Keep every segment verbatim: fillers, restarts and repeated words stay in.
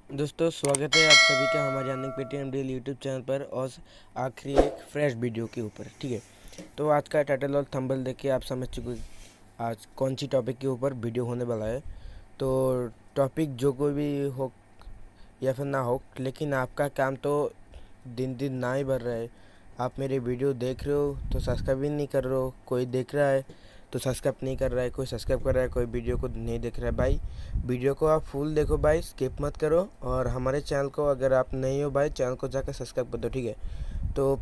दोस्तों स्वागत है आप सभी का हमारे earning Paytm deal YouTube channel पर और आखिरी एक फ्रेश वीडियो के ऊपर। ठीक है, तो आज का टाइटल और थंबनेल देख के आप समझ चुके आज कौन सी टॉपिक के ऊपर वीडियो होने वाला है। तो टॉपिक जो कोई भी हो या फिर ना हो, लेकिन आपका काम तो दिन दिन ना ही बढ़ रहा है। आप मेरे वीडियो देख रहे हो तो सब्सक्राइब भी नहीं कर रहे हो, कोई देख रहा है तो सब्सक्राइब नहीं कर रहा है, कोई सब्सक्राइब कर रहा है, कोई वीडियो को नहीं देख रहा है। भाई वीडियो को आप फुल देखो भाई, स्किप मत करो। और हमारे चैनल को अगर आप नहीं हो भाई, चैनल को जाकर सब्सक्राइब कर दो। ठीक है, तो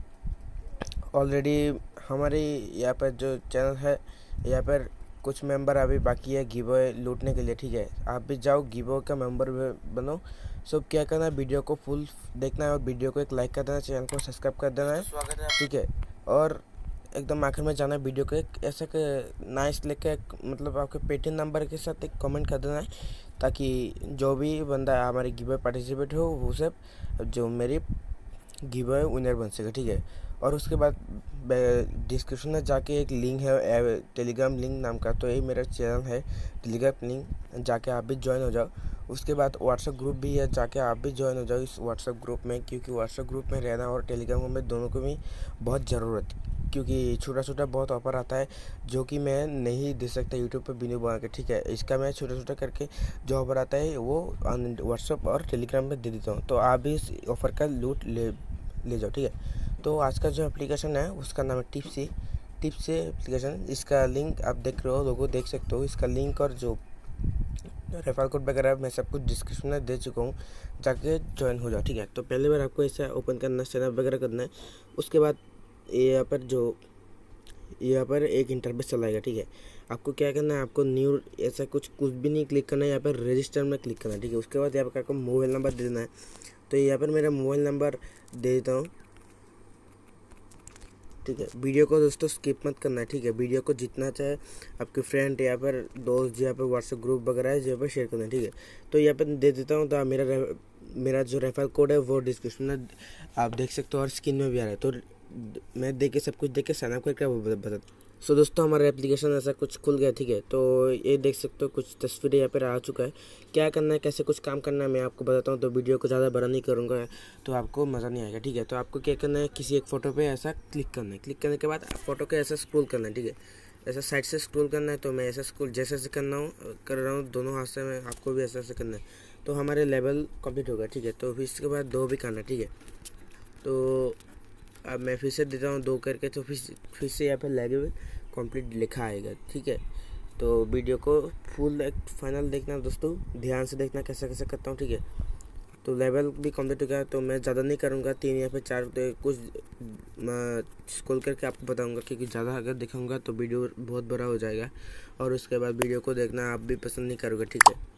ऑलरेडी हमारे यहाँ पर जो चैनल है, यहाँ पर कुछ मेंबर अभी बाकी है गिवअवे लूटने के लिए। ठीक है, आप भी जाओ गिवअवे का मेंबर बनो। सब क्या करना है, वीडियो को फुल देखना है और वीडियो को एक लाइक कर देना, चैनल को सब्सक्राइब कर देना है। स्वागत है। ठीक है, और एकदम आखिर में जाना है, वीडियो को एक ऐसा नाइस लेके मतलब आपके पेटीएम नंबर के साथ एक कमेंट कर देना है, ताकि जो भी बंदा हमारे गिवअवे पार्टिसिपेट हो वो सब जो मेरी गिवअवे विनर बन सके। ठीक है, और उसके बाद डिस्क्रिप्शन में जाके एक लिंक है टेलीग्राम लिंक नाम का, तो ये मेरा चैनल है टेलीग्राम लिंक, जाके आप भी ज्वाइन हो जाओ। उसके बाद व्हाट्सएप ग्रुप भी है, जाके आप भी ज्वाइन हो जाओ इस व्हाट्सएप ग्रुप में, क्योंकि व्हाट्सएप ग्रुप में रहना और टेलीग्राम में दोनों को भी बहुत ज़रूरत है, क्योंकि छोटा छोटा बहुत ऑफर आता है जो कि मैं नहीं दे सकता यूट्यूब पर वीडियो बना के। ठीक है, इसका मैं छोटा छोटा करके जो ऑफर आता है वो व्हाट्सएप और टेलीग्राम में दे देता हूँ, तो आप भी इस ऑफ़र का लूट ले ले जाओ। ठीक है, तो आज का जो एप्लीकेशन है उसका नाम है टिप्सी टिप्सी एप्लीकेशन। इसका लिंक आप देख रहे हो, लोगों देख सकते हो इसका लिंक, और जो रेफर कोड वगैरह मैं सब कुछ डिस्क्रिप्शन में दे चुका हूँ, जाके ज्वाइन हो जाओ। ठीक है, तो पहले बार आपको ऐसा ओपन करना, सेटअप वगैरह करना है। उसके बाद यहाँ पर जो यहाँ पर एक इंटरफेस चलाएगा। ठीक है, आपको क्या करना है, आपको न्यू ऐसा कुछ कुछ भी नहीं क्लिक करना है, यहाँ पर रजिस्टर में क्लिक करना है। ठीक है, उसके बाद यहाँ पर आपको मोबाइल नंबर दे देना है, तो यहाँ पर मेरा मोबाइल नंबर दे देता हूँ। ठीक है, वीडियो को दोस्तों स्किप मत करना है। ठीक है, वीडियो को जितना चाहे आपके फ्रेंड यहाँ पर दोस्त यहाँ पर व्हाट्सएप ग्रुप वगैरह है यहाँ पर शेयर करना है। ठीक है, तो यहाँ पर दे देता हूँ। तो मेरा मेरा जो रेफर कोड है वो डिस्क्रिप्शन में आप देख सकते हो और स्क्रीन में भी आ रहा है, तो मैं देख के सब कुछ देख के साइनअप करके वो बता। सो so, दोस्तों हमारा एप्लीकेशन ऐसा कुछ खुल गया। ठीक है, तो ये देख सकते हो कुछ तस्वीरें यहाँ पर आ चुका है। क्या करना है, कैसे कुछ काम करना है मैं आपको बताता हूँ, तो वीडियो को ज़्यादा बड़ा नहीं करूँगा तो आपको मज़ा नहीं आएगा। ठीक है, तो आपको क्या करना है, किसी एक फ़ोटो पे ऐसा क्लिक करना है। क्लिक करने के बाद फ़ोटो के ऐसा स्क्रॉल करना है। ठीक है, ऐसा साइड से स्क्रॉल करना है, तो मैं ऐसा स्क्रॉल जैसे जैसे करना हूँ कर रहा हूँ दोनों हाथ से, मैं आपको भी ऐसा ऐसे करना है, तो हमारे लेवल कंप्लीट होगा। ठीक है, तो फिर इसके बाद दो भी करना है। ठीक है, तो अब मैं फिर से देता हूँ दो करके, तो फिर फिर से यहाँ पर लेवल कंप्लीट लिखा आएगा। ठीक है, तो वीडियो को फुल एक फाइनल देखना दोस्तों, ध्यान से देखना कैसे कैसे करता हूँ। ठीक है, तो लेवल भी कंप्लीट हो गया, तो मैं ज़्यादा नहीं करूँगा, तीन या फिर चार तो कुछ स्क्रॉल करके आपको बताऊँगा, क्योंकि ज़्यादा अगर दिखाऊँगा तो वीडियो बहुत बड़ा हो जाएगा और उसके बाद वीडियो को देखना आप भी पसंद नहीं करोगे। ठीक है,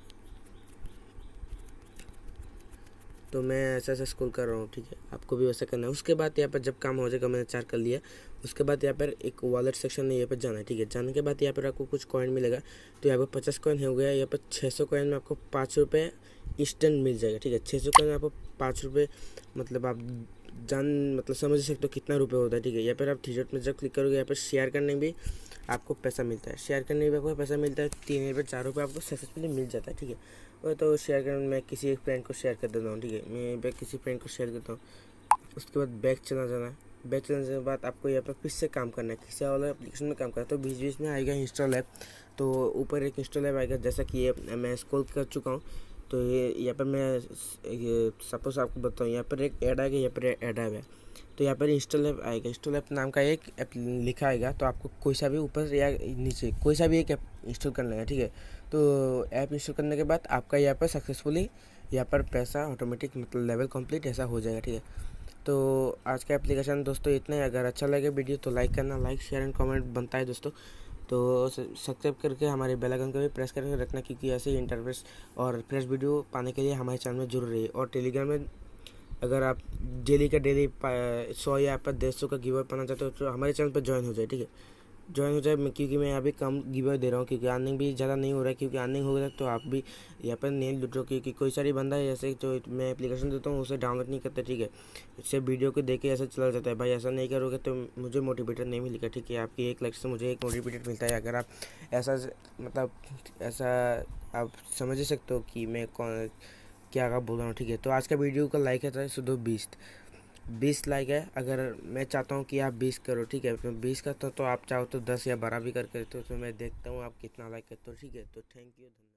तो मैं ऐसा ऐसा स्क्रॉल कर रहा हूँ। ठीक है, आपको भी वैसा करना है। उसके बाद यहाँ पर जब काम हो जाएगा, मैंने चार कर लिया, उसके बाद यहाँ पर एक वॉलेट सेक्शन में यहाँ पर जाना है। ठीक है, जाने के बाद यहाँ पर आपको कुछ कॉइन मिलेगा, तो यहाँ पर पचास कॉइन हो गया। यहाँ पर छः सौ कॉइन में आपको पाँच रुपये इंस्टेंट मिल जाएगा। ठीक है, छः सौ कॉइन में आपको पाँच रुपये मतलब आप जान मतलब समझ सकते हो कितना रुपये होता है। ठीक है, यहाँ पर आप थ्री डॉट में जब क्लिक करोगे, यहाँ पर शेयर करने भी आपको पैसा मिलता है। शेयर करने में आपको पैसा मिलता है, तीन रुपये चार रुपये आपको सक्सेसफुली मिल जाता है। ठीक है, और तो शेयर करने मैं किसी एक फ्रेंड को शेयर कर देता हूँ। ठीक है, मैं बैक किसी फ्रेंड को शेयर करता हूँ। उसके बाद बैक चला जाना है। बैक चलाने के बाद आपको यहाँ पर फिर से काम करना है, किसी वाला एप्लीकेशन में काम करना है, तो बीच बीच में आएगा इंस्टॉल ऐप, तो ऊपर एक इंस्टॉल ऐप आएगा, जैसा कि ये मैं स्क्रॉल कर चुका हूँ। तो ये यहाँ पर मैं सपोज आपको बताऊँ, यहाँ पर एक ऐड आएगा, यहाँ पर ऐड आएगा, तो यहाँ पर इंस्टॉल ऐप आएगा। इंस्टॉल ऐप नाम का एक ऐप लिखा आएगा, तो आपको कोई सा भी ऊपर या नीचे कोई सा भी एक ऐप इंस्टॉल कर लेगा। ठीक है, तो ऐप इंस्टॉल करने के बाद आपका यहाँ पर सक्सेसफुली यहाँ पर पैसा ऑटोमेटिक मतलब लेवल कंप्लीट ऐसा हो जाएगा। ठीक है, तो आज का एप्लीकेशन दोस्तों इतना ही। अगर अच्छा लगे वीडियो तो लाइक करना, लाइक शेयर एंड कमेंट बनता है दोस्तों, तो सब्सक्राइब करके हमारे बेल आइकन को भी प्रेस करके रखना, क्योंकि ऐसे ही इंटरफेस और फ्रेश वीडियो पाने के लिए हमारे चैनल में जुड़ रही है। और टेलीग्राम में अगर आप डेली का डेली सौ या पर डेढ़ सौ का गिव अवे पाना चाहते हो तो हमारे चैनल पर ज्वाइन हो जाए। ठीक है, ज्वाइन हो जाए, क्योंकि मैं अभी कम गिव अवे दे रहा हूँ, क्योंकि अर्निंग भी ज़्यादा नहीं हो रहा है, क्योंकि अर्निंग हो गया तो आप भी यहाँ पर नहीं लूटो, क्योंकि कोई सारी बंदा है जैसे जो मैं एप्लीकेशन देता हूँ उसे डाउनलोड नहीं करते। ठीक है, इससे वीडियो को देख के ऐसा चला जाता है। भाई ऐसा नहीं करोगे तो मुझे मोटिवेटर नहीं मिलेगा। ठीक है, आपकी एक लाइक से मुझे एक मोटिवेटर मिलता है। अगर आप ऐसा मतलब ऐसा आप समझ ही सकते हो कि मैं कौन क्या क्या बोल रहा हूँ, ठीक है। तो आज का वीडियो का लाइक है तो दो बीस बीस लाइक है। अगर मैं चाहता हूँ कि आप बीस करो, ठीक है। तो बीस करता हूँ तो आप चाहो तो दस या बारह भी करके तो, तो मैं देखता हूँ आप कितना लाइक करते हो, ठीक है। तो थैंक यू।